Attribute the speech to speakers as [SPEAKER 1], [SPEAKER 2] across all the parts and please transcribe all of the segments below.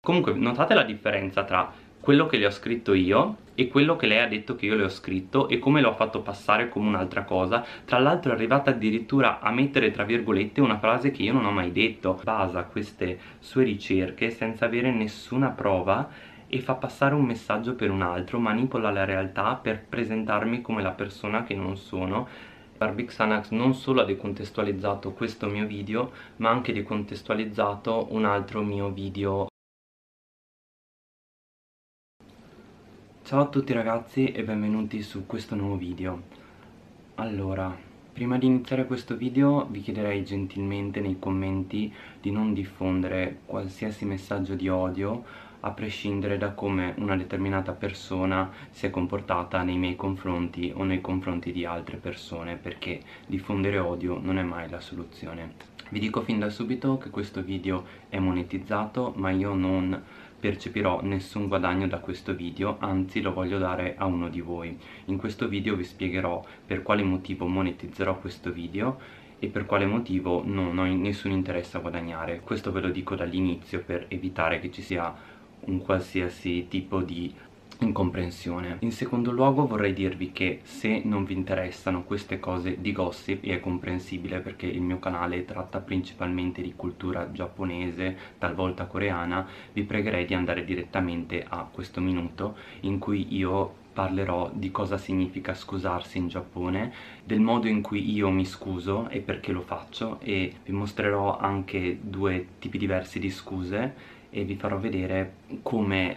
[SPEAKER 1] Comunque notate la differenza tra quello che le ho scritto io e quello che lei ha detto che io le ho scritto e come l'ho fatto passare come un'altra cosa. Tra l'altro è arrivata addirittura a mettere tra virgolette una frase che io non ho mai detto. Basa queste sue ricerche senza avere nessuna prova e fa passare un messaggio per un altro, manipola la realtà per presentarmi come la persona che non sono. Barbie Xanax non solo ha decontestualizzato questo mio video, ma ha anche decontestualizzato un altro mio video. Ciao a tutti ragazzi e benvenuti su questo nuovo video. Allora, prima di iniziare questo video vi chiederei gentilmente nei commenti di non diffondere qualsiasi messaggio di odio, a prescindere da come una determinata persona si è comportata nei miei confronti o nei confronti di altre persone, perché diffondere odio non è mai la soluzione. Vi dico fin da subito che questo video è monetizzato, ma io non percepirò nessun guadagno da questo video, anzi lo voglio dare a uno di voi. In questo video vi spiegherò per quale motivo monetizzerò questo video e per quale motivo non ho nessun interesse a guadagnare. Questo ve lo dico dall'inizio per evitare che ci sia un qualsiasi tipo di incomprensione. In secondo luogo vorrei dirvi che se non vi interessano queste cose di gossip, e è comprensibile perché il mio canale tratta principalmente di cultura giapponese, talvolta coreana, vi pregherei di andare direttamente a questo minuto in cui io parlerò di cosa significa scusarsi in Giappone, del modo in cui io mi scuso e perché lo faccio, e vi mostrerò anche due tipi diversi di scuse e vi farò vedere come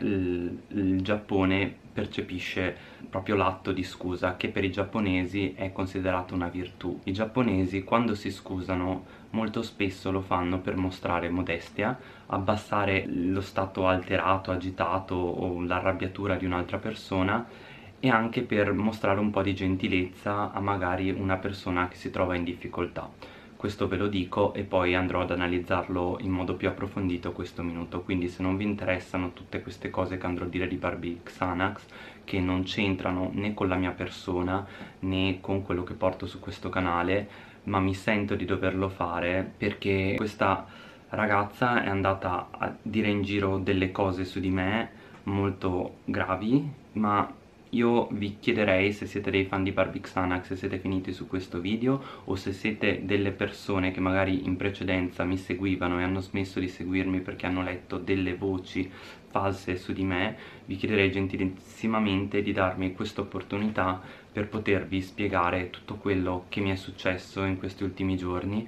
[SPEAKER 1] il Giappone percepisce proprio l'atto di scusa, che per i giapponesi è considerato una virtù. I giapponesi quando si scusano molto spesso lo fanno per mostrare modestia, abbassare lo stato alterato, agitato o l'arrabbiatura di un'altra persona, e anche per mostrare un po' di gentilezza a magari una persona che si trova in difficoltà. Questo ve lo dico e poi andrò ad analizzarlo in modo più approfondito questo minuto, quindi se non vi interessano tutte queste cose che andrò a dire di Barbie Xanax, che non c'entrano né con la mia persona né con quello che porto su questo canale, ma mi sento di doverlo fare perché questa ragazza è andata a dire in giro delle cose su di me molto gravi, ma io vi chiederei, se siete dei fan di Barbie Xanax, se siete finiti su questo video o se siete delle persone che magari in precedenza mi seguivano e hanno smesso di seguirmi perché hanno letto delle voci false su di me, vi chiederei gentilissimamente di darmi questa opportunità per potervi spiegare tutto quello che mi è successo in questi ultimi giorni,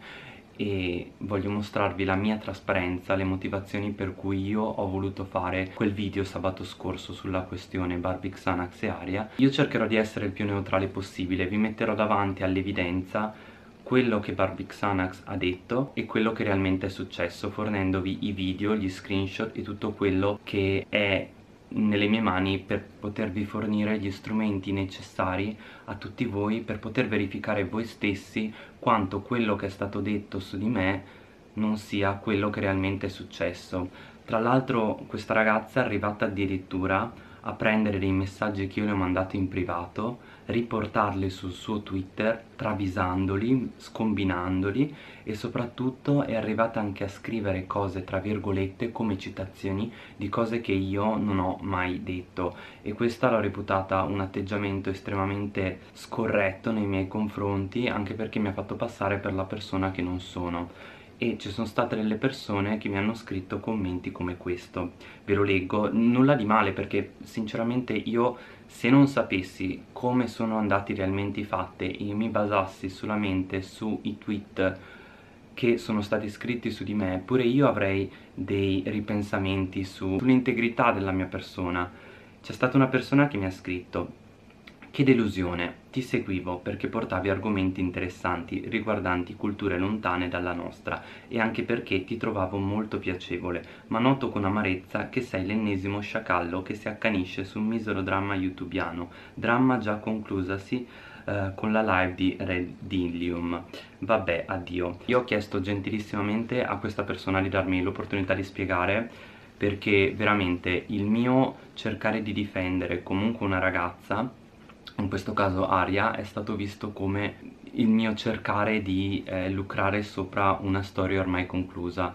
[SPEAKER 1] e voglio mostrarvi la mia trasparenza, le motivazioni per cui io ho voluto fare quel video sabato scorso sulla questione Barbie Xanax e Aria. Io cercherò di essere il più neutrale possibile, vi metterò davanti all'evidenza quello che Barbie Xanax ha detto e quello che realmente è successo, fornendovi i video, gli screenshot e tutto quello che è nelle mie mani per potervi fornire gli strumenti necessari a tutti voi per poter verificare voi stessi quanto quello che è stato detto su di me non sia quello che realmente è successo. Tra l'altro questa ragazza è arrivata addirittura a prendere dei messaggi che io le ho mandato in privato, riportarli sul suo Twitter, travisandoli, scombinandoli, e soprattutto è arrivata anche a scrivere cose tra virgolette come citazioni di cose che io non ho mai detto, e questa l'ho reputata un atteggiamento estremamente scorretto nei miei confronti, anche perché mi ha fatto passare per la persona che non sono. E ci sono state delle persone che mi hanno scritto commenti come questo, ve lo leggo, nulla di male perché sinceramente io, se non sapessi come sono andati realmente i fatti e mi basassi solamente sui tweet che sono stati scritti su di me, pure io avrei dei ripensamenti sull'integrità della mia persona. C'è stata una persona che mi ha scritto: che delusione, ti seguivo perché portavi argomenti interessanti riguardanti culture lontane dalla nostra e anche perché ti trovavo molto piacevole, ma noto con amarezza che sei l'ennesimo sciacallo che si accanisce su un misero dramma youtubiano, dramma già conclusasi con la live di Redilium. Vabbè, addio. Io ho chiesto gentilissimamente a questa persona di darmi l'opportunità di spiegare, perché veramente il mio cercare di difendere comunque una ragazza, in questo caso Aria, è stato visto come il mio cercare di lucrare sopra una storia ormai conclusa.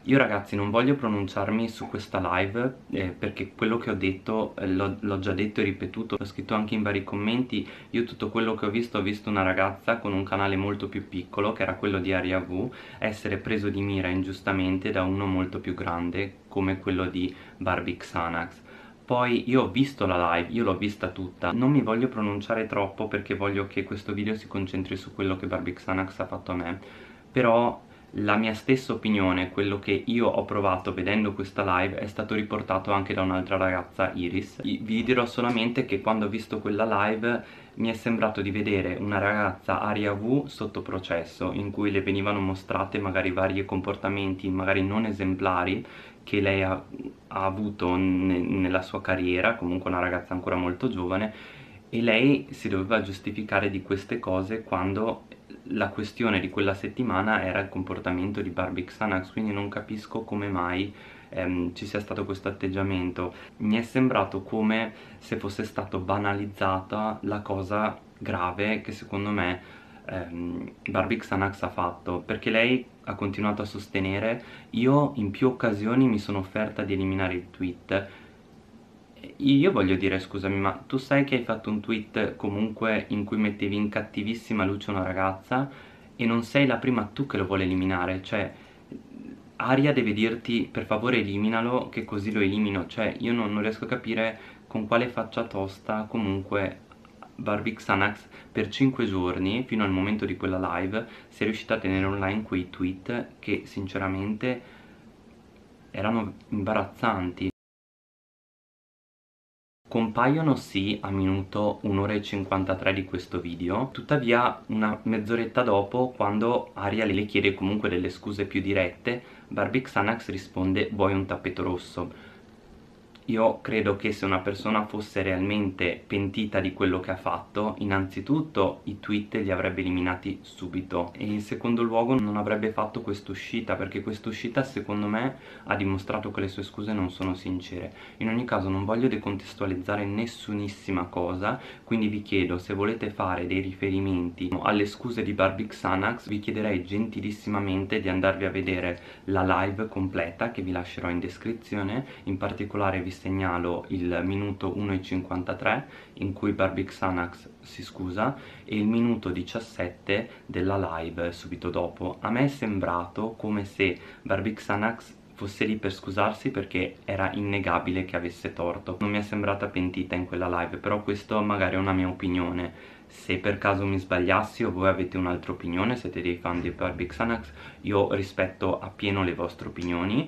[SPEAKER 1] Io ragazzi non voglio pronunciarmi su questa live perché quello che ho detto l'ho già detto e ripetuto, l'ho scritto anche in vari commenti. Io tutto quello che ho visto una ragazza con un canale molto più piccolo, che era quello di Aria V, essere preso di mira ingiustamente da uno molto più grande come quello di Barbie Xanax. Poi io ho visto la live, io l'ho vista tutta, non mi voglio pronunciare troppo perché voglio che questo video si concentri su quello che Barbie Xanax ha fatto a me, però la mia stessa opinione, quello che io ho provato vedendo questa live, è stato riportato anche da un'altra ragazza, Iris. Vi dirò solamente che quando ho visto quella live mi è sembrato di vedere una ragazza Aria V sotto processo, in cui le venivano mostrate magari vari comportamenti, magari non esemplari, che lei ha avuto nella sua carriera, comunque una ragazza ancora molto giovane, e lei si doveva giustificare di queste cose quando la questione di quella settimana era il comportamento di Barbie Xanax, quindi non capisco come mai ci sia stato questo atteggiamento. Mi è sembrato come se fosse stato banalizzata la cosa grave che secondo me Barbie Xanax ha fatto, perché lei ha continuato a sostenere: io in più occasioni mi sono offerta di eliminare il tweet. Io voglio dire, scusami, ma tu sai che hai fatto un tweet comunque in cui mettevi in cattivissima luce una ragazza e non sei la prima tu che lo vuole eliminare? Cioè, Aria deve dirti per favore eliminalo, che così lo elimino. Cioè, io non riesco a capire con quale faccia tosta comunque Barbie Xanax per 5 giorni, fino al momento di quella live, sia riuscita a tenere online quei tweet che sinceramente erano imbarazzanti. Compaiono sì a minuto 1 ora e 53 di questo video, tuttavia una mezz'oretta dopo, quando Aria le chiede comunque delle scuse più dirette, Barbie Xanax risponde: vuoi un tappeto rosso? Io credo che se una persona fosse realmente pentita di quello che ha fatto, innanzitutto i tweet li avrebbe eliminati subito e in secondo luogo non avrebbe fatto quest'uscita, perché quest'uscita secondo me ha dimostrato che le sue scuse non sono sincere. In ogni caso non voglio decontestualizzare nessunissima cosa, quindi vi chiedo, se volete fare dei riferimenti alle scuse di Barbie Xanax, vi chiederei gentilissimamente di andarvi a vedere la live completa che vi lascerò in descrizione. In particolare vi segnalo il minuto 1:53 in cui Barbie Xanax si scusa e il minuto 17 della live subito dopo. A me è sembrato come se Barbie Xanax fosse lì per scusarsi perché era innegabile che avesse torto. Non mi è sembrata pentita in quella live, però questo magari è una mia opinione. Se per caso mi sbagliassi o voi avete un'altra opinione, siete dei fan di Barbie Xanax, io rispetto appieno le vostre opinioni,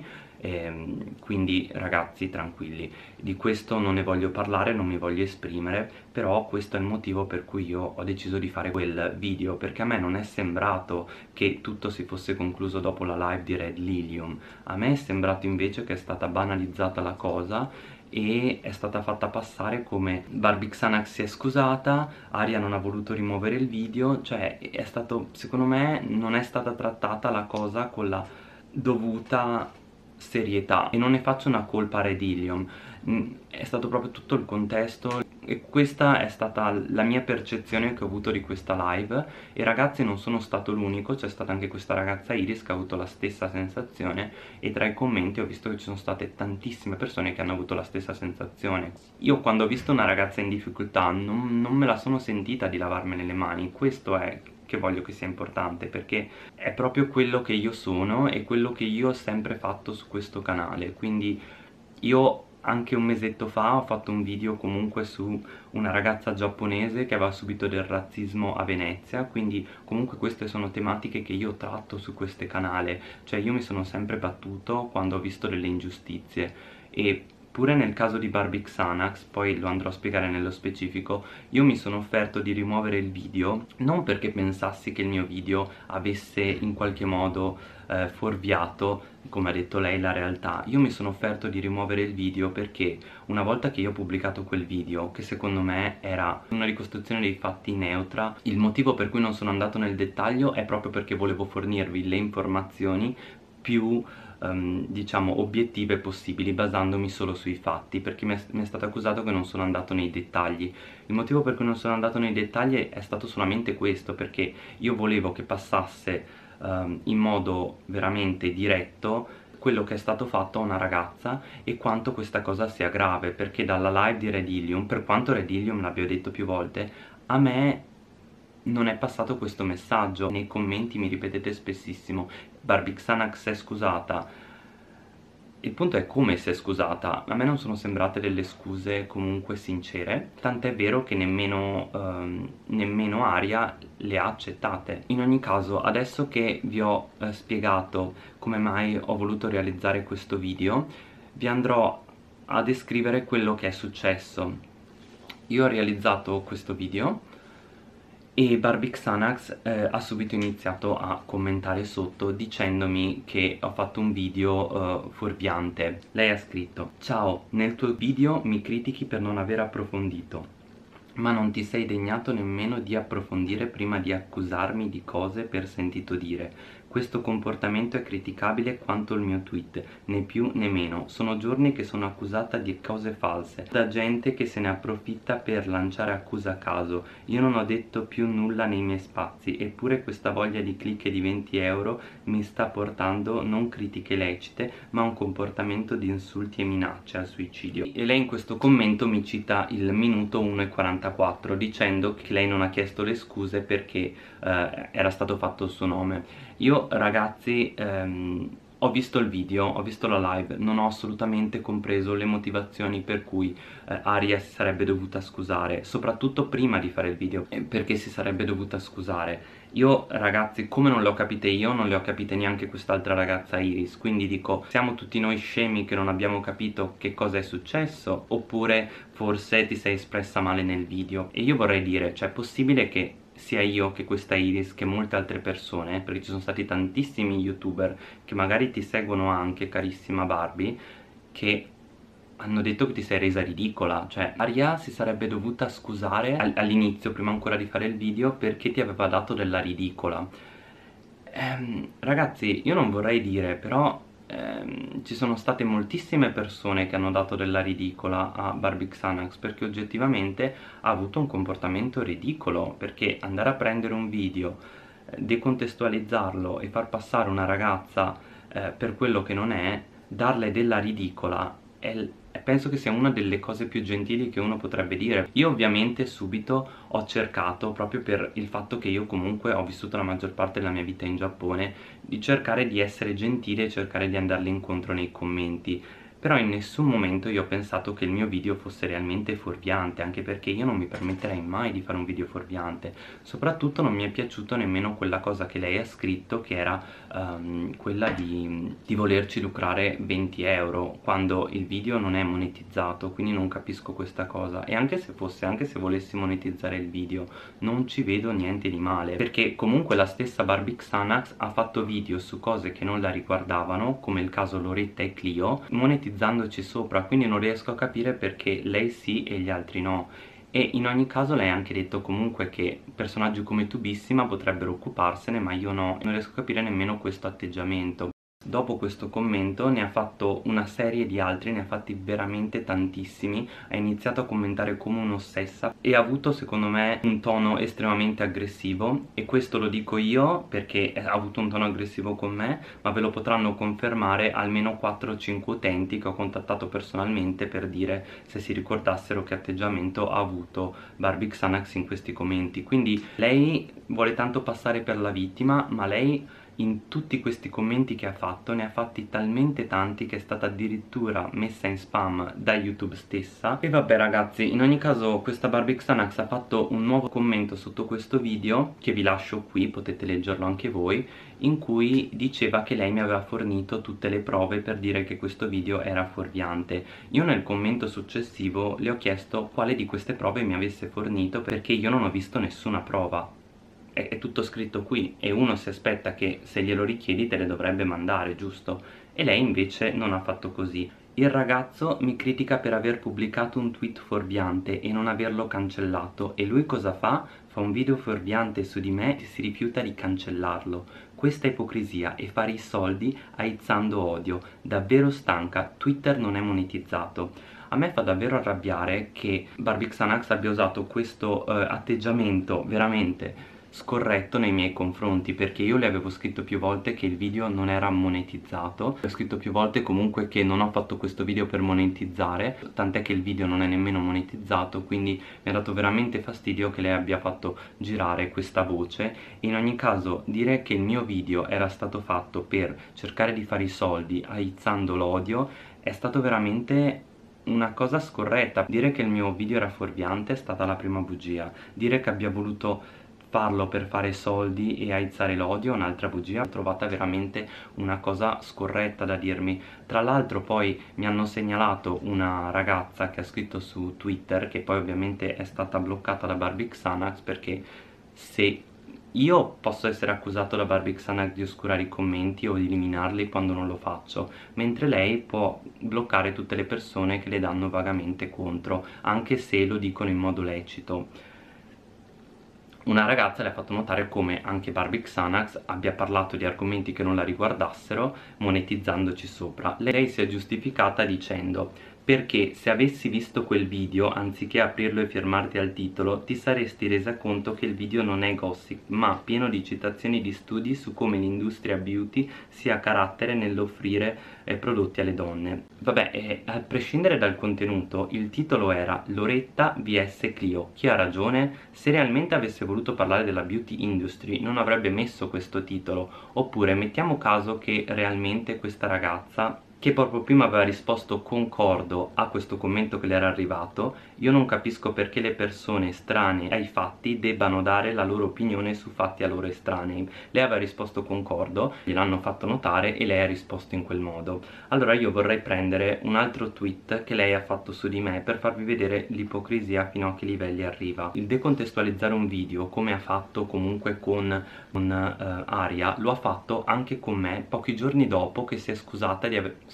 [SPEAKER 1] quindi ragazzi tranquilli, di questo non ne voglio parlare, non mi voglio esprimere, però questo è il motivo per cui io ho deciso di fare quel video, perché a me non è sembrato che tutto si fosse concluso dopo la live di Red Lilium. A me è sembrato invece che è stata banalizzata la cosa e è stata fatta passare come Barbie Xanax si è scusata, Aria non ha voluto rimuovere il video, cioè è stato, secondo me non è stata trattata la cosa con la dovuta serietà, e non ne faccio una colpa a Red Lilium, è stato proprio tutto il contesto e questa è stata la mia percezione che ho avuto di questa live. E ragazzi, non sono stato l'unico, c'è stata anche questa ragazza Iris che ha avuto la stessa sensazione e tra i commenti ho visto che ci sono state tantissime persone che hanno avuto la stessa sensazione. Io quando ho visto una ragazza in difficoltà non me la sono sentita di lavarmene le mani, questo è che voglio che sia importante, perché è proprio quello che io sono e quello che io ho sempre fatto su questo canale. Quindi io anche un mesetto fa ho fatto un video comunque su una ragazza giapponese che aveva subito del razzismo a Venezia, quindi comunque queste sono tematiche che io tratto su questo canale, cioè io mi sono sempre battuto quando ho visto delle ingiustizie. E pure nel caso di Barbie Xanax, poi lo andrò a spiegare nello specifico, io mi sono offerto di rimuovere il video non perché pensassi che il mio video avesse in qualche modo fuorviato, come ha detto lei, la realtà. Io mi sono offerto di rimuovere il video perché una volta che io ho pubblicato quel video, che secondo me era una ricostruzione dei fatti neutra, il motivo per cui non sono andato nel dettaglio è proprio perché volevo fornirvi le informazioni più diciamo obiettive possibili, basandomi solo sui fatti, perché mi è stato accusato che non sono andato nei dettagli. Il motivo per cui non sono andato nei dettagli è stato solamente questo, perché io volevo che passasse in modo veramente diretto quello che è stato fatto a una ragazza e quanto questa cosa sia grave, perché dalla live di Red Illium, per quanto Red Illium l'abbia detto più volte, a me non è passato questo messaggio. Nei commenti mi ripetete spessissimo Barbie Xanax è scusata. Il punto è come si è scusata. A me non sono sembrate delle scuse comunque sincere, tant'è vero che nemmeno Aria le ha accettate. In ogni caso, adesso che vi ho spiegato come mai ho voluto realizzare questo video, vi andrò a descrivere quello che è successo. Io ho realizzato questo video e Barbie Xanax ha subito iniziato a commentare sotto dicendomi che ho fatto un video fuorviante. Lei ha scritto: ciao, nel tuo video mi critichi per non aver approfondito, ma non ti sei degnato nemmeno di approfondire prima di accusarmi di cose per sentito dire. Questo comportamento è criticabile quanto il mio tweet, né più né meno. Sono giorni che sono accusata di cose false, da gente che se ne approfitta per lanciare accuse a caso. Io non ho detto più nulla nei miei spazi, eppure questa voglia di click e di 20 euro mi sta portando non critiche lecite, ma un comportamento di insulti e minacce al suicidio. E lei in questo commento mi cita il minuto 1:44 dicendo che lei non ha chiesto le scuse perché era stato fatto il suo nome. Io ragazzi ho visto il video, ho visto la live, non ho assolutamente compreso le motivazioni per cui Aria si sarebbe dovuta scusare, soprattutto prima di fare il video, perché si sarebbe dovuta scusare. Io ragazzi, come non le ho capite io, non le ho capite neanche quest'altra ragazza Iris, quindi dico, siamo tutti noi scemi che non abbiamo capito che cosa è successo, oppure forse ti sei espressa male nel video. E io vorrei dire, cioè è possibile che sia io che questa Iris, che molte altre persone, perché ci sono stati tantissimi youtuber che magari ti seguono anche, carissima Barbie, che hanno detto che ti sei resa ridicola. Cioè Aria si sarebbe dovuta scusare all'inizio, prima ancora di fare il video, perché ti aveva dato della ridicola. Ragazzi, io non vorrei dire, però ci sono state moltissime persone che hanno dato della ridicola a Barbie Xanax, perché oggettivamente ha avuto un comportamento ridicolo, perché andare a prendere un video, decontestualizzarlo e far passare una ragazza per quello che non è, darle della ridicola, penso che sia una delle cose più gentili che uno potrebbe dire. Io ovviamente subito ho cercato, proprio per il fatto che io comunque ho vissuto la maggior parte della mia vita in Giappone, di cercare di essere gentile e cercare di andarle incontro nei commenti. Però in nessun momento io ho pensato che il mio video fosse realmente fuorviante, anche perché io non mi permetterei mai di fare un video fuorviante. Soprattutto non mi è piaciuto nemmeno quella cosa che lei ha scritto, che era quella di volerci lucrare 20 euro, quando il video non è monetizzato, quindi non capisco questa cosa. E anche se fosse, anche se volessi monetizzare il video, non ci vedo niente di male, perché comunque la stessa Barbie Xanax ha fatto video su cose che non la riguardavano, come il caso Loretta e Clio, monetizzandoci sopra, quindi non riesco a capire perché lei sì e gli altri no. E in ogni caso lei ha anche detto comunque che personaggi come Tubissima potrebbero occuparsene, ma io no, non riesco a capire nemmeno questo atteggiamento. Dopo questo commento ne ha fatto una serie di altri, ne ha fatti veramente tantissimi, ha iniziato a commentare come un'ossessa e ha avuto secondo me un tono estremamente aggressivo, e questo lo dico io perché ha avuto un tono aggressivo con me, ma ve lo potranno confermare almeno 4 o 5 utenti che ho contattato personalmente per dire se si ricordassero che atteggiamento ha avuto Barbie Xanax in questi commenti. Quindi lei vuole tanto passare per la vittima, ma lei in tutti questi commenti che ha fatto ne ha fatti talmente tanti che è stata addirittura messa in spam da YouTube stessa. E vabbè ragazzi, in ogni caso questa Barbie Xanax ha fatto un nuovo commento sotto questo video, che vi lascio qui, potete leggerlo anche voi, in cui diceva che lei mi aveva fornito tutte le prove per dire che questo video era fuorviante. Io nel commento successivo le ho chiesto quale di queste prove mi avesse fornito, perché io non ho visto nessuna prova. È tutto scritto qui e uno si aspetta che se glielo richiedi te le dovrebbe mandare, giusto? E lei invece non ha fatto così. Il ragazzo mi critica per aver pubblicato un tweet fuorviante e non averlo cancellato, e lui cosa fa? Fa un video fuorviante su di me e si rifiuta di cancellarlo. Questa è ipocrisia e fare i soldi aizzando odio. Davvero stanca, Twitter non è monetizzato. A me fa davvero arrabbiare che Barbie Xanax abbia usato questo atteggiamento veramente scorretto nei miei confronti, perché io le avevo scritto più volte che il video non era monetizzato, le ho scritto più volte comunque che non ho fatto questo video per monetizzare, tant'è che il video non è nemmeno monetizzato, quindi mi ha dato veramente fastidio che lei abbia fatto girare questa voce. In ogni caso, dire che il mio video era stato fatto per cercare di fare i soldi aizzando l'odio è stato veramente una cosa scorretta. Dire che il mio video era fuorviante è stata la prima bugia. Dire che abbia voluto farlo per fare soldi e aizzare l'odio è un'altra bugia. L'ho trovata veramente una cosa scorretta da dirmi. Tra l'altro poi mi hanno segnalato una ragazza che ha scritto su Twitter, che poi ovviamente è stata bloccata da Barbie Xanax, perché se io posso essere accusato da Barbie Xanax di oscurare i commenti o di eliminarli quando non lo faccio, mentre lei può bloccare tutte le persone che le danno vagamente contro, anche se lo dicono in modo lecito. Una ragazza le ha fatto notare come anche Barbie Xanax abbia parlato di argomenti che non la riguardassero, monetizzandoci sopra. Lei si è giustificata dicendo: perché se avessi visto quel video, anziché aprirlo e firmarti al titolo, ti saresti resa conto che il video non è gossip, ma pieno di citazioni di studi su come l'industria beauty sia carattere nell'offrire prodotti alle donne. Vabbè, a prescindere dal contenuto, il titolo era Loretta vs Clio. Chi ha ragione? Se realmente avesse voluto parlare della beauty industry non avrebbe messo questo titolo. Oppure mettiamo caso che realmente questa ragazza, che proprio prima aveva risposto concordo a questo commento che le era arrivato, io non capisco perché le persone estranee ai fatti debbano dare la loro opinione su fatti a loro estranei. Lei aveva risposto concordo, gliel'hanno fatto notare e lei ha risposto in quel modo. Allora io vorrei prendere un altro tweet che lei ha fatto su di me per farvi vedere l'ipocrisia fino a che livelli arriva. Il decontestualizzare un video, come ha fatto comunque con Aria, lo ha fatto anche con me pochi giorni dopo che si è scusata di aver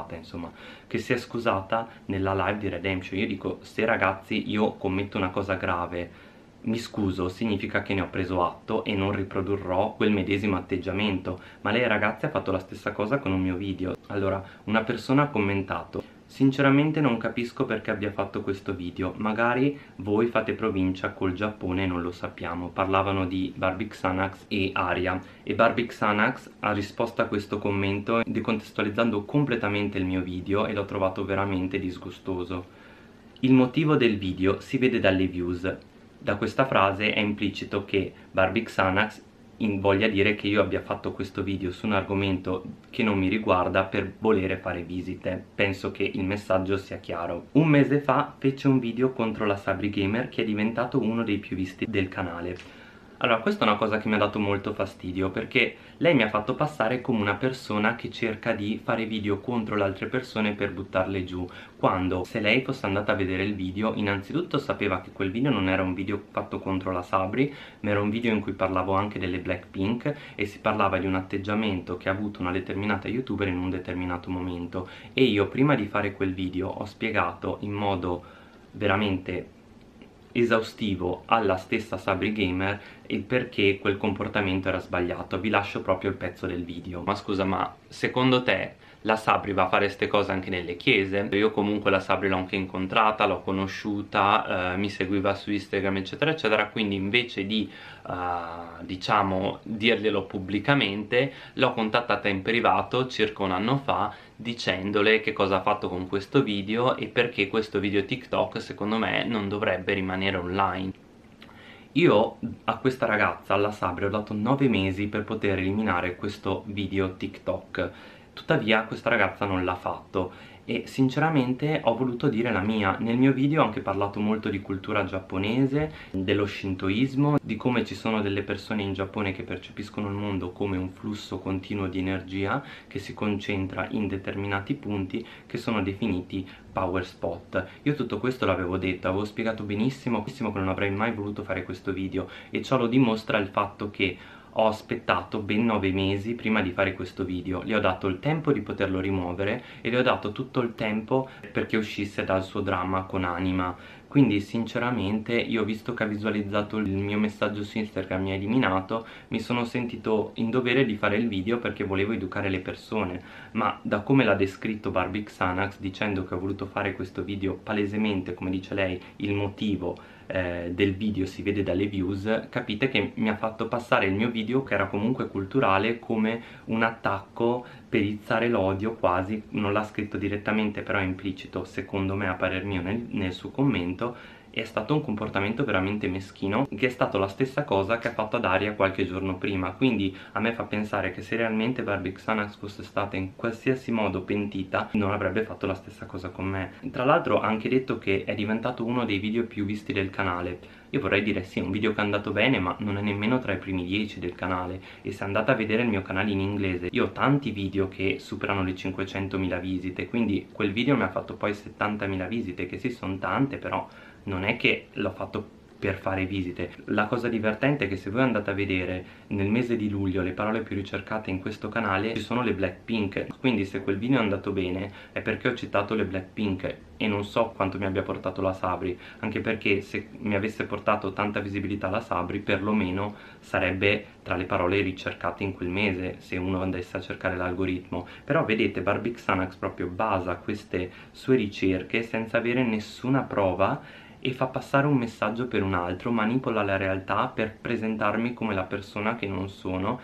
[SPEAKER 1] che si è scusata nella live di Redemption. Io dico, se ragazzi io commetto una cosa grave, mi scuso, significa che ne ho preso atto e non riprodurrò quel medesimo atteggiamento. Ma lei ragazzi ha fatto la stessa cosa con un mio video. Allora, una persona ha commentato: sinceramente non capisco perché abbia fatto questo video, magari voi fate provincia col Giappone e non lo sappiamo. Parlavano di Barbie Xanax e Aria, e Barbie Xanax ha risposto a questo commento decontestualizzando completamente il mio video, e l'ho trovato veramente disgustoso. Il motivo del video si vede dalle views. Da questa frase è implicito che Barbie Xanax voglia dire che io abbia fatto questo video su un argomento che non mi riguarda per volere fare visite. Penso che il messaggio sia chiaro. Un mese fa fece un video contro la Sabri Gamer, che è diventato uno dei più visti del canale. Allora, questa è una cosa che mi ha dato molto fastidio, perché lei mi ha fatto passare come una persona che cerca di fare video contro le altre persone per buttarle giù, quando se lei fosse andata a vedere il video, innanzitutto sapeva che quel video non era un video fatto contro la Sabri, ma era un video in cui parlavo anche delle Blackpink e si parlava di un atteggiamento che ha avuto una determinata youtuber in un determinato momento. E io prima di fare quel video ho spiegato in modo veramente esaustivo alla stessa Sabri Gamer il perché quel comportamento era sbagliato. Vi lascio proprio il pezzo del video. Ma scusa, ma secondo te la Sabri va a fare queste cose anche nelle chiese? Io comunque la Sabri l'ho anche incontrata, l'ho conosciuta, mi seguiva su Instagram eccetera eccetera, quindi invece di diciamo dirglielo pubblicamente, l'ho contattata in privato circa un anno fa, dicendole che cosa ha fatto con questo video e perché questo video TikTok secondo me non dovrebbe rimanere online. Io a questa ragazza, alla Sabri, ho dato 9 mesi per poter eliminare questo video TikTok. Tuttavia questa ragazza non l'ha fatto e sinceramente ho voluto dire la mia. Nel mio video ho anche parlato molto di cultura giapponese, dello shintoismo, di come ci sono delle persone in Giappone che percepiscono il mondo come un flusso continuo di energia che si concentra in determinati punti, che sono definiti power spot. Io tutto questo l'avevo detto, avevo spiegato benissimo che non avrei mai voluto fare questo video, e ciò lo dimostra il fatto che ho aspettato ben 9 mesi prima di fare questo video. Le ho dato il tempo di poterlo rimuovere e le ho dato tutto il tempo perché uscisse dal suo dramma con Anima. Quindi sinceramente io, visto che ha visualizzato il mio messaggio su Instagram e mi ha eliminato, mi sono sentito in dovere di fare il video perché volevo educare le persone, ma da come l'ha descritto Barbie Xanax, dicendo che ho voluto fare questo video palesemente, come dice lei, il motivo del video si vede dalle views, capite che mi ha fatto passare il mio video, che era comunque culturale, come un attacco per izzare l'odio quasi. Non l'ha scritto direttamente, però è implicito secondo me, a parer mio, nel suo commento. È stato un comportamento veramente meschino, che è stato la stessa cosa che ha fatto ad Aria qualche giorno prima. Quindi a me fa pensare che se realmente Barbie Xanax fosse stata in qualsiasi modo pentita, non avrebbe fatto la stessa cosa con me. Tra l'altro ha anche detto che è diventato uno dei video più visti del canale. Io vorrei dire sì, è un video che è andato bene, ma non è nemmeno tra i primi 10 del canale. E se andate a vedere il mio canale in inglese, io ho tanti video che superano le 500.000 visite, quindi quel video mi ha fatto poi 70.000 visite, che sì, sono tante, però non è che l'ho fatto per fare visite. La cosa divertente è che se voi andate a vedere nel mese di luglio le parole più ricercate in questo canale, ci sono le Blackpink. Quindi se quel video è andato bene è perché ho citato le Blackpink, e non so quanto mi abbia portato la Sabri, anche perché se mi avesse portato tanta visibilità la Sabri, perlomeno sarebbe tra le parole ricercate in quel mese, se uno andasse a cercare l'algoritmo. Però vedete, Barbie Xanax proprio basa queste sue ricerche senza avere nessuna prova e fa passare un messaggio per un altro, manipola la realtà per presentarmi come la persona che non sono,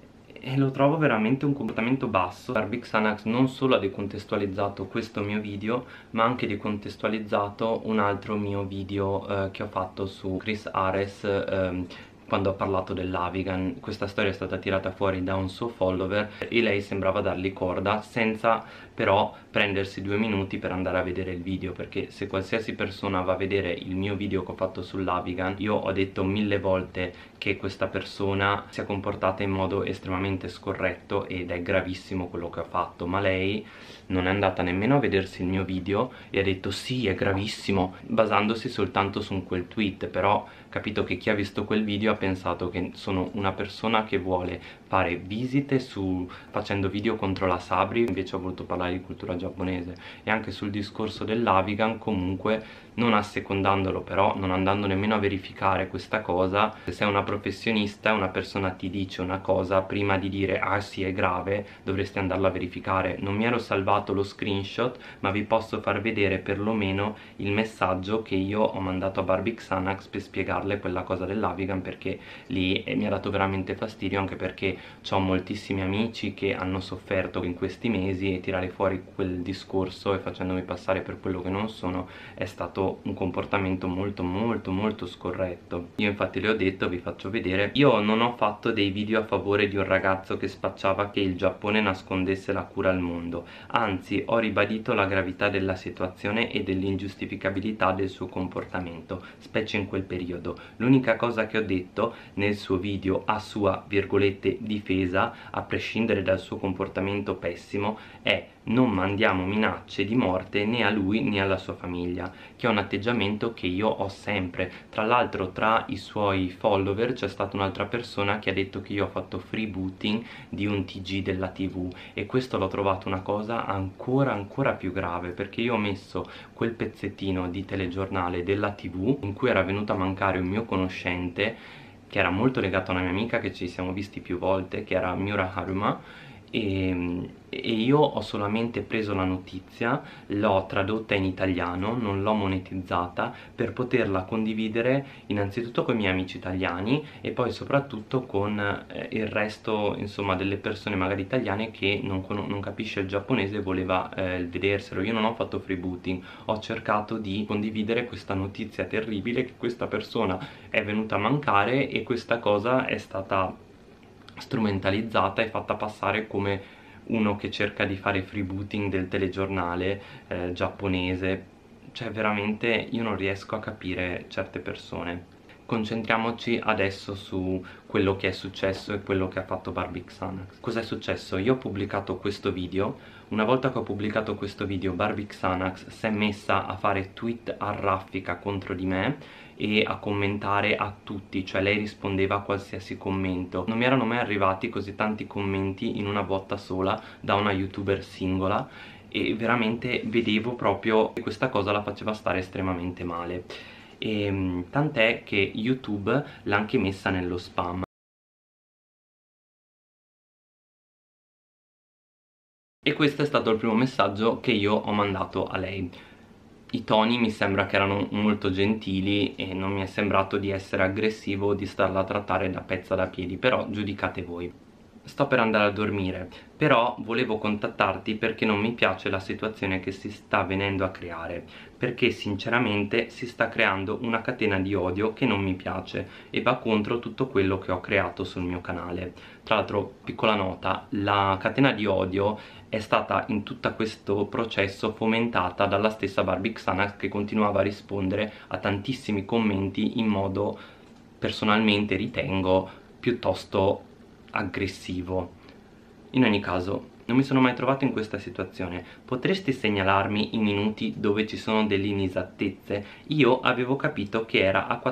[SPEAKER 1] e lo trovo veramente un comportamento basso. Barbie Xanax non solo ha decontestualizzato questo mio video, ma ha anche decontestualizzato un altro mio video che ho fatto su Chris Ares, quando ho parlato dell'Avigan. Questa storia è stata tirata fuori da un suo follower e lei sembrava dargli corda, senza però prendersi 2 minuti per andare a vedere il video, perché se qualsiasi persona va a vedere il mio video che ho fatto sull'Avigan, io ho detto 1000 volte che questa persona si è comportata in modo estremamente scorretto ed è gravissimo quello che ha fatto, ma lei non è andata nemmeno a vedersi il mio video e ha detto sì, è gravissimo, basandosi soltanto su quel tweet. Però capito che chi ha visto quel video ha pensato che sono una persona che vuole fare visite facendo video contro la Sabri, invece ho voluto parlare di cultura giapponese. E anche sul discorso dell'Avigan, comunque non assecondandolo, però non andando nemmeno a verificare questa cosa. Se sei una professionista e una persona ti dice una cosa, prima di dire ah sì è grave, dovresti andarla a verificare. Non mi ero salvato lo screenshot, ma vi posso far vedere perlomeno il messaggio che io ho mandato a Barbie Xanax per spiegarle quella cosa dell'Avigan, perché lì mi ha dato veramente fastidio, anche perché ho moltissimi amici che hanno sofferto in questi mesi, e tirare fuori quel discorso e facendomi passare per quello che non sono è stato un comportamento molto molto molto scorretto. Io infatti le ho detto, vi faccio vedere, io non ho fatto dei video a favore di un ragazzo che spacciava che il Giappone nascondesse la cura al mondo, anzi ho ribadito la gravità della situazione e dell'ingiustificabilità del suo comportamento, specie in quel periodo. L'unica cosa che ho detto nel suo video a sua, virgolette, difesa, a prescindere dal suo comportamento pessimo, è: non mandiamo minacce di morte né a lui né alla sua famiglia, che è un atteggiamento che io ho sempre. Tra l'altro tra i suoi follower c'è stata un'altra persona che ha detto che io ho fatto freebooting di un TG della TV, e questo l'ho trovato una cosa ancora più grave, perché io ho messo quel pezzettino di telegiornale della TV in cui era venuto a mancare un mio conoscente che era molto legato a una mia amica, che ci siamo visti più volte, che era Miura Haruma, e io ho solamente preso la notizia, l'ho tradotta in italiano, non l'ho monetizzata, per poterla condividere innanzitutto con i miei amici italiani e poi soprattutto con il resto, insomma, delle persone magari italiane che non capisce il giapponese e voleva vederselo. Io non ho fatto freebooting, ho cercato di condividere questa notizia terribile, che questa persona è venuta a mancare, e questa cosa è stata strumentalizzata e fatta passare come uno che cerca di fare freebooting del telegiornale giapponese. Cioè veramente io non riesco a capire certe persone. Concentriamoci adesso su quello che è successo e quello che ha fatto Barbie Xanax. Cos'è successo? Io ho pubblicato questo video. Una volta che ho pubblicato questo video, Barbie Xanax si è messa a fare tweet a raffica contro di me e a commentare a tutti, cioè lei rispondeva a qualsiasi commento. Non mi erano mai arrivati così tanti commenti in una botta sola da una youtuber singola, e veramente vedevo proprio che questa cosa la faceva stare estremamente male. E tant'è che YouTube l'ha anche messa nello spam. E questo è stato il primo messaggio che io ho mandato a lei. I toni mi sembra che erano molto gentili e non mi è sembrato di essere aggressivo o di starla a trattare da pezza da piedi, però giudicate voi. Sto per andare a dormire, però volevo contattarti perché non mi piace la situazione che si sta venendo a creare, perché sinceramente si sta creando una catena di odio che non mi piace e va contro tutto quello che ho creato sul mio canale. Tra l'altro, piccola nota, la catena di odio è stata in tutto questo processo fomentata dalla stessa Barbie Xanax, che continuava a rispondere a tantissimi commenti in modo, personalmente ritengo, piuttosto aggressivo. In ogni caso, non mi sono mai trovato in questa situazione. Potresti segnalarmi i minuti dove ci sono delle inesattezze? Io avevo capito che era a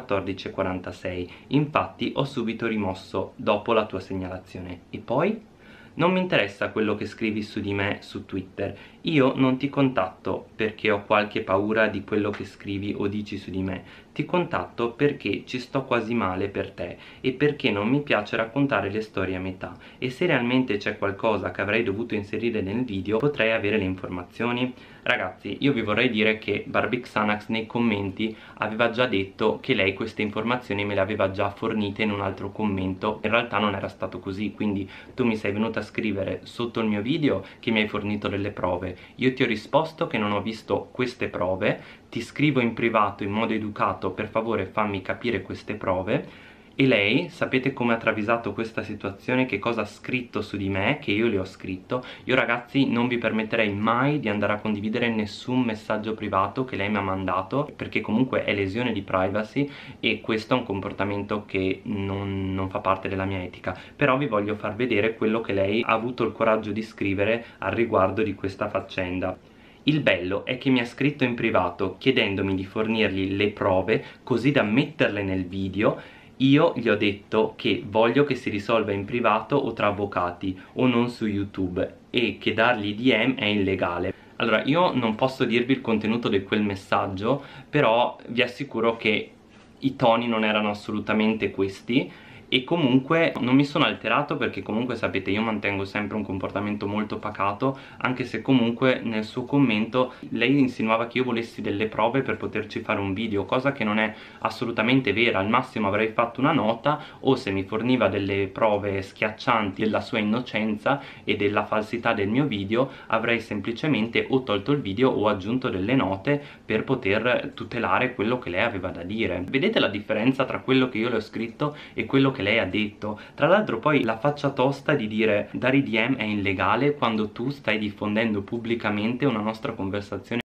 [SPEAKER 1] 14:46, infatti ho subito rimosso dopo la tua segnalazione. E poi? Non mi interessa quello che scrivi su di me su Twitter. Io non ti contatto perché ho qualche paura di quello che scrivi o dici su di me. Ti contatto perché ci sto quasi male per te e perché non mi piace raccontare le storie a metà. E se realmente c'è qualcosa che avrei dovuto inserire nel video, potrei avere le informazioni? Ragazzi, io vi vorrei dire che Barbie Xanax nei commenti aveva già detto che lei queste informazioni me le aveva già fornite in un altro commento. In realtà non era stato così, quindi tu mi sei venuta a scrivere sotto il mio video che mi hai fornito delle prove. Io ti ho risposto che non ho visto queste prove, ti scrivo in privato in modo educato: per favore fammi capire queste prove. E lei, sapete come ha travisato questa situazione, che cosa ha scritto su di me, che io le ho scritto? Io, ragazzi, non vi permetterei mai di andare a condividere nessun messaggio privato che lei mi ha mandato, perché comunque è lesione di privacy e questo è un comportamento che non fa parte della mia etica. Però vi voglio far vedere quello che lei ha avuto il coraggio di scrivere al riguardo di questa faccenda. Il bello è che mi ha scritto in privato chiedendomi di fornirgli le prove così da metterle nel video. Io gli ho detto che voglio che si risolva in privato o tra avvocati o non su YouTube, e che dargli DM è illegale. Allora, io non posso dirvi il contenuto di quel messaggio, però vi assicuro che i toni non erano assolutamente questi. E comunque non mi sono alterato perché comunque sapete, io mantengo sempre un comportamento molto pacato, anche se comunque nel suo commento lei insinuava che io volessi delle prove per poterci fare un video, cosa che non è assolutamente vera. Al massimo avrei fatto una nota, o se mi forniva delle prove schiaccianti della sua innocenza e della falsità del mio video, avrei semplicemente o tolto il video o aggiunto delle note per poter tutelare quello che lei aveva da dire. Vedete la differenza tra quello che io le ho scritto e quello che lei ha detto? Tra l'altro poi la faccia tosta di dire dare i DM è illegale quando tu stai diffondendo pubblicamente una nostra conversazione.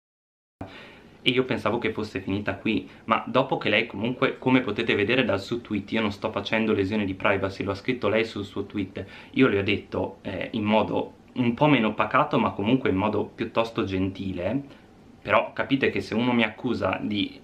[SPEAKER 1] E io pensavo che fosse finita qui, ma dopo che lei comunque, come potete vedere dal suo tweet, io non sto facendo lesione di privacy, lo ha scritto lei sul suo tweet, io le ho detto in modo un po' meno pacato ma comunque in modo piuttosto gentile. Però capite che se uno mi accusa di,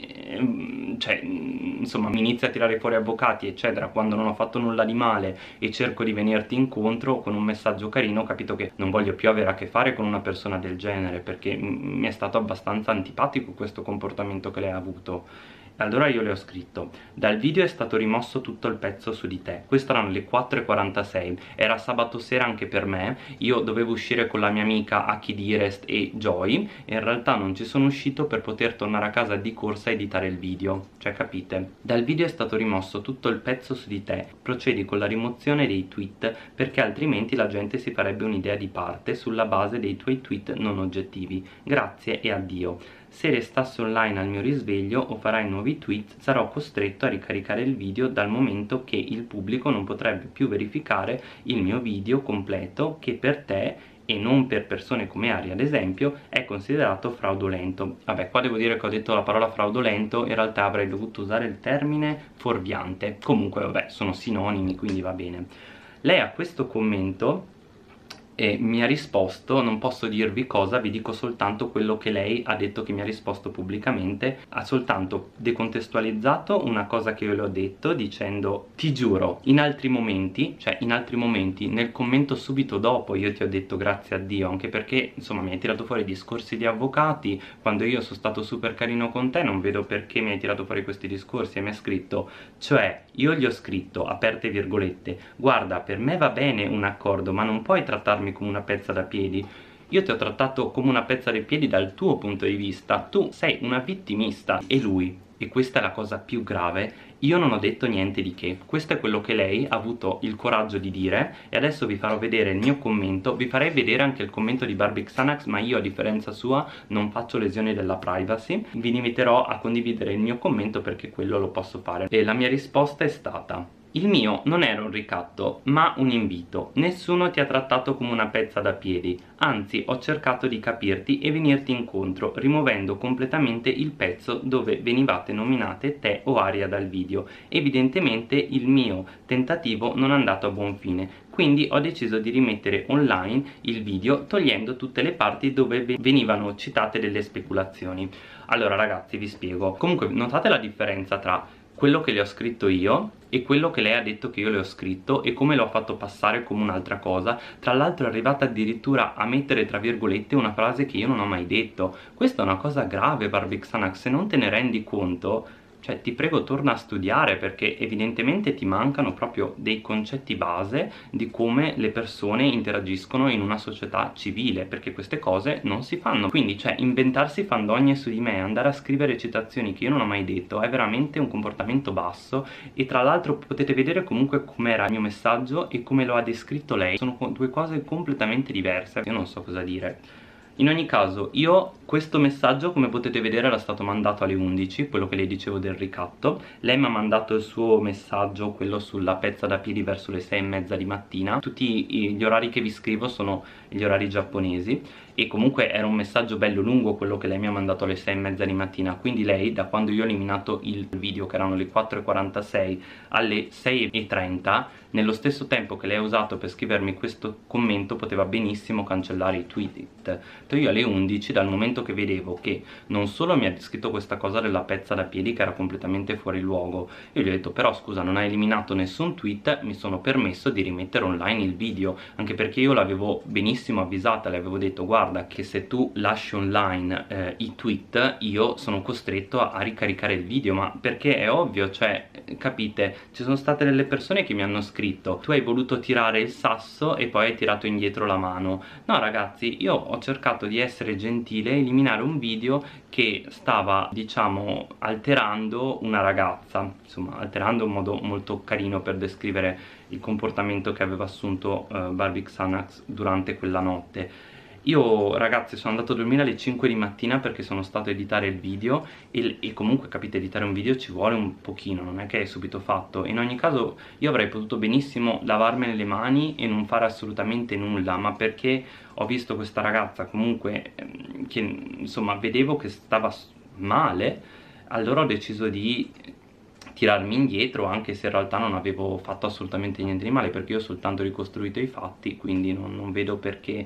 [SPEAKER 1] insomma, mi inizia a tirare fuori avvocati eccetera quando non ho fatto nulla di male e cerco di venirti incontro con un messaggio carino, ho capito che non voglio più avere a che fare con una persona del genere, perché mi è stato abbastanza antipatico questo comportamento che lei ha avuto. Allora io le ho scritto: dal video è stato rimosso tutto il pezzo su di te. Questo erano le 4:46, era sabato sera anche per me, io dovevo uscire con la mia amica Aki Direst e Joy e in realtà non ci sono uscito per poter tornare a casa di corsa e editare il video, cioè capite? Dal video è stato rimosso tutto il pezzo su di te, procedi con la rimozione dei tweet perché altrimenti la gente si farebbe un'idea di parte sulla base dei tuoi tweet non oggettivi. Grazie e addio. Se restassi online al mio risveglio o farai nuovi tweet, sarò costretto a ricaricare il video, dal momento che il pubblico non potrebbe più verificare il mio video completo, che per te e non per persone come Ari ad esempio è considerato fraudolento. Vabbè, qua devo dire che ho detto la parola fraudolento, in realtà avrei dovuto usare il termine fuorviante. Comunque vabbè, sono sinonimi, quindi va bene. Lei a questo commento e mi ha risposto, non posso dirvi cosa, vi dico soltanto quello che lei ha detto che mi ha risposto pubblicamente. Ha soltanto decontestualizzato una cosa che io le ho detto dicendo: ti giuro, in altri momenti, cioè in altri momenti, nel commento subito dopo io ti ho detto grazie a Dio, anche perché insomma mi hai tirato fuori discorsi di avvocati, quando io sono stato super carino con te non vedo perché mi hai tirato fuori questi discorsi. E mi ha scritto, cioè io gli ho scritto, aperte virgolette, guarda, per me va bene un accordo, ma non puoi trattarmi come una pezza da piedi. Io ti ho trattato come una pezza dai piedi dal tuo punto di vista, tu sei una vittimista. E lui, e questa è la cosa più grave, io non ho detto niente di che. Questo è quello che lei ha avuto il coraggio di dire, e adesso vi farò vedere il mio commento. Vi farei vedere anche il commento di Barbie Xanax, ma io a differenza sua non faccio lesioni della privacy. Vi limiterò a condividere il mio commento perché quello lo posso fare. E la mia risposta è stata: il mio non era un ricatto, ma un invito. Nessuno ti ha trattato come una pezza da piedi, anzi ho cercato di capirti e venirti incontro, rimuovendo completamente il pezzo dove venivate nominate te o Aria dal video. Evidentemente il mio tentativo non è andato a buon fine, quindi ho deciso di rimettere online il video togliendo tutte le parti dove venivano citate delle speculazioni. Allora ragazzi, vi spiego. Comunque notate la differenza tra quello che le ho scritto io e quello che lei ha detto che io le ho scritto, e come l'ho fatto passare come un'altra cosa. Tra l'altro è arrivata addirittura a mettere tra virgolette una frase che io non ho mai detto. Questa è una cosa grave, Barbie Xanax, se non te ne rendi conto, cioè ti prego torna a studiare, perché evidentemente ti mancano proprio dei concetti base di come le persone interagiscono in una società civile, perché queste cose non si fanno. Quindi cioè inventarsi fandonie su di me, andare a scrivere citazioni che io non ho mai detto, è veramente un comportamento basso. E tra l'altro potete vedere comunque com'era il mio messaggio e come lo ha descritto lei, sono due cose completamente diverse. Io non so cosa dire. In ogni caso, io questo messaggio, come potete vedere, era stato mandato alle 11, quello che le dicevo del ricatto. Lei mi ha mandato il suo messaggio, quello sulla pezza da piedi, verso le 6:30 di mattina. Tutti gli orari che vi scrivo sono gli orari giapponesi, e comunque era un messaggio bello lungo quello che lei mi ha mandato alle 6:30 di mattina. Quindi lei, da quando io ho eliminato il video, che erano le 4:46, alle 6:30, nello stesso tempo che lei ha usato per scrivermi questo commento, poteva benissimo cancellare i tweet. Io alle 11, dal momento che vedevo che non solo mi ha scritto questa cosa della pezza da piedi che era completamente fuori luogo, io gli ho detto però scusa, non hai eliminato nessun tweet, mi sono permesso di rimettere online il video, anche perché io l'avevo benissimo avvisata, le avevo detto guarda che se tu lasci online i tweet io sono costretto a ricaricare il video. Ma perché è ovvio, cioè capite, ci sono state delle persone che mi hanno scritto tu hai voluto tirare il sasso e poi hai tirato indietro la mano. No ragazzi, io ho cercato di essere gentile, eliminare un video che stava, diciamo, alterando una ragazza, insomma alterando un modo molto carino per descrivere il comportamento che aveva assunto Barbie Xanax durante quella notte. Io ragazzi sono andato a dormire alle 5 di mattina perché sono stato a editare il video, e comunque capite, editare un video ci vuole un pochino, non è che è subito fatto. In ogni caso io avrei potuto benissimo lavarmene le mani e non fare assolutamente nulla, ma perché ho visto questa ragazza comunque che insomma vedevo che stava male, allora ho deciso di tirarmi indietro, anche se in realtà non avevo fatto assolutamente niente di male, perché io ho soltanto ricostruito i fatti, quindi non vedo perché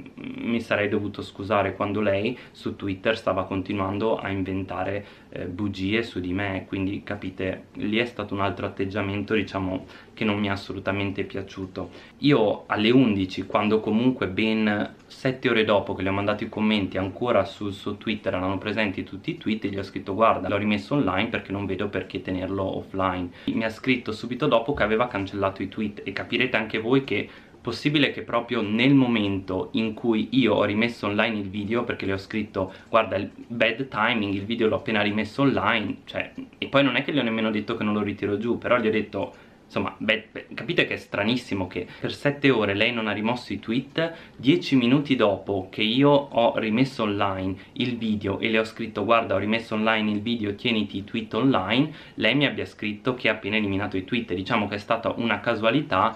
[SPEAKER 1] mi sarei dovuto scusare quando lei su Twitter stava continuando a inventare bugie su di me. Quindi capite, lì è stato un altro atteggiamento, diciamo, che non mi è assolutamente piaciuto. Io alle 11, quando comunque ben 7 ore dopo che le ho mandato i commenti, ancora sul suo Twitter erano presenti tutti i tweet, e gli ho scritto guarda, l'ho rimesso online perché non vedo perché tenerlo offline. Mi ha scritto subito dopo che aveva cancellato i tweet, e capirete anche voi che possibile che proprio nel momento in cui io ho rimesso online il video, perché le ho scritto guarda il bad timing, il video l'ho appena rimesso online, cioè, e poi non è che gli ho nemmeno detto che non lo ritiro giù, però gli ho detto insomma, capite che è stranissimo che per 7 ore lei non ha rimosso i tweet, 10 minuti dopo che io ho rimesso online il video e le ho scritto guarda ho rimesso online il video, tieniti i tweet online, lei mi abbia scritto che ha appena eliminato i tweet. Diciamo che è stata una casualità,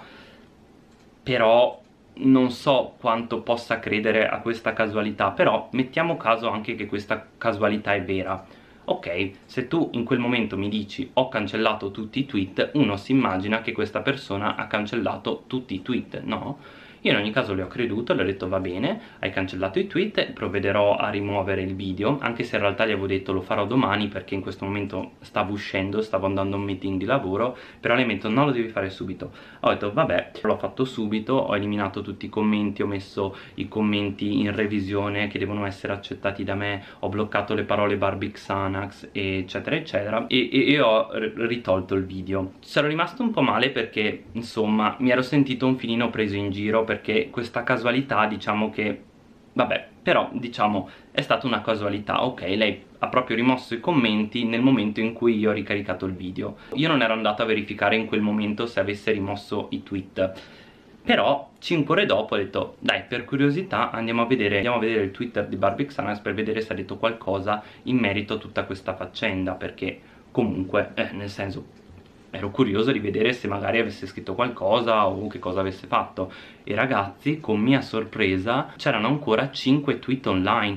[SPEAKER 1] però non so quanto possa credere a questa casualità. Però mettiamo caso anche che questa casualità è vera. Ok, se tu in quel momento mi dici ho cancellato tutti i tweet, uno si immagina che questa persona ha cancellato tutti i tweet, no? Io in ogni caso le ho creduto, le ho detto va bene, hai cancellato i tweet, provvederò a rimuovere il video, anche se in realtà gli avevo detto lo farò domani perché in questo momento stavo uscendo, stavo andando a un meeting di lavoro, però lei mi ha detto no, lo devi fare subito. Ho detto vabbè, l'ho fatto subito, ho eliminato tutti i commenti, ho messo i commenti in revisione che devono essere accettati da me, ho bloccato le parole Barbie Xanax eccetera eccetera e ho ritolto il video. C'ero rimasto un po' male perché insomma mi ero sentito un filino preso in giro, perché questa casualità diciamo che vabbè, però diciamo è stata una casualità, ok, lei ha proprio rimosso i commenti nel momento in cui io ho ricaricato il video. Io non ero andato a verificare in quel momento se avesse rimosso i tweet, però 5 ore dopo ho detto dai, per curiosità andiamo a vedere il Twitter di Barbie Xanax per vedere se ha detto qualcosa in merito a tutta questa faccenda, perché comunque nel senso ero curioso di vedere se magari avesse scritto qualcosa o che cosa avesse fatto. E ragazzi, con mia sorpresa c'erano ancora 5 tweet online.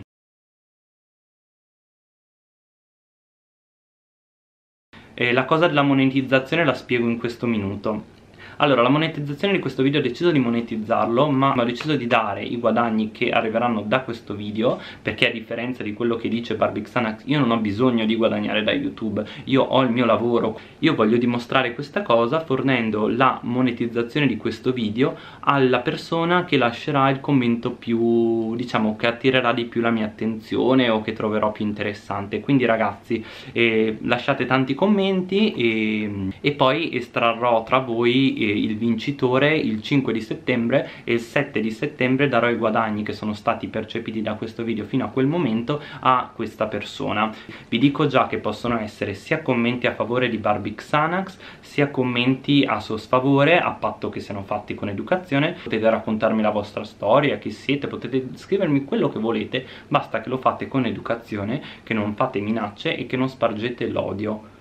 [SPEAKER 1] E la cosa della monetizzazione la spiego in questo minuto. Allora, la monetizzazione di questo video ho deciso di monetizzarlo, ma ho deciso di dare i guadagni che arriveranno da questo video, perché a differenza di quello che dice Barbie Xanax, io non ho bisogno di guadagnare da YouTube, io ho il mio lavoro. Io voglio dimostrare questa cosa fornendo la monetizzazione di questo video alla persona che lascerà il commento più, diciamo, che attirerà di più la mia attenzione o che troverò più interessante. Quindi ragazzi, lasciate tanti commenti e poi estrarrò tra voi il vincitore il 5 di settembre, e il 7 di settembre darò i guadagni che sono stati percepiti da questo video fino a quel momento a questa persona. Vi dico già che possono essere sia commenti a favore di Barbie Xanax, sia commenti a suo sfavore, a patto che siano fatti con educazione. Potete raccontarmi la vostra storia, chi siete, potete scrivermi quello che volete, basta che lo fate con educazione, che non fate minacce e che non spargete l'odio.